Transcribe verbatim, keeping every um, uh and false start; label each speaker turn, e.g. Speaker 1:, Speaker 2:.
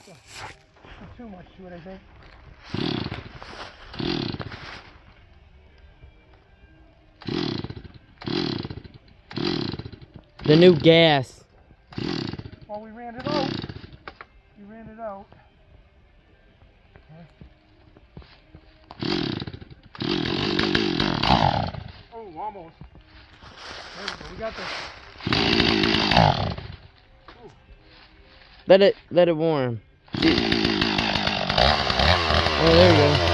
Speaker 1: Not too much to it, I think.
Speaker 2: The new gas.
Speaker 1: Well, we ran it out. We ran it out. Oh, almost. There we go. We got this. Ooh.
Speaker 2: Let it let it warm. Oh, there we go.